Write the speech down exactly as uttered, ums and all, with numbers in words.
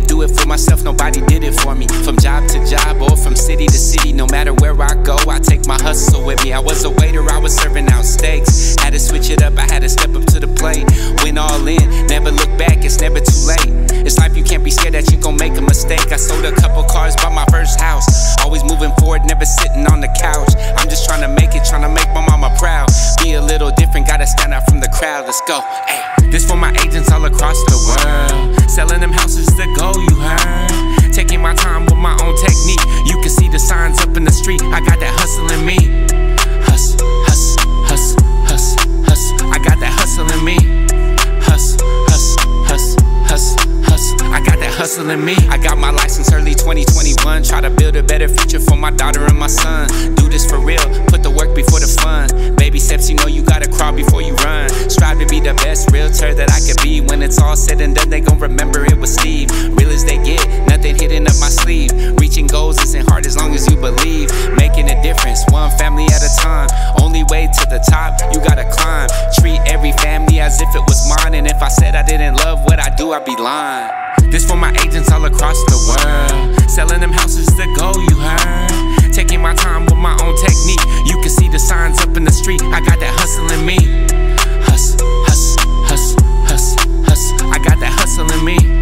do it for myself, nobody did it for me. From job to job or from city to city, no matter where I go, I take my hustle with me. I was a waiter, I was serving out steaks. Had to switch it up, I had to step up to the plate. Went all in, never look back, it's never too late. It's life, you can't be scared that you gon' make a mistake. I sold a couple cars, bought my first house. Always moving forward, never sitting on the couch. I'm just trying to make it, trying to make my mama proud. Be a little different, gotta stand out from the crowd, let's go. Ay. This for my agents all across the world. Selling them houses to go, you heard. Taking my time with my own technique. You can see the signs up in the street, I got that hustle in me. Hustle, hustle, hustle, hustle, hustle. I got that hustle in me. Hustle, hustle, hustle, hustle, hustle. I got that hustle in me. I got my license early twenty twenty-one. Try to build a better future for my daughter and my son. Do this for real, put the work before the fun. Baby steps, you know you gotta crawl before you run. Strive to be the best realtor that I could be. When it's all said and done, they gon' remember it was Steve. Real as they get, nothing hidden up my sleeve. Reaching goals isn't hard as long as you believe. Making a difference, one family at a time. Only way to the top, you gotta climb. Treat every family as if it was mine. And if I said I didn't love what I do, I'd be lying. This for my agents all across the world. Selling them houses to go, you heard. Taking my time with my own technique. You can see the signs up in the street, I got that hustle in me. Hustle, hustle, hustle, hustle, hustle. I got that hustle in me.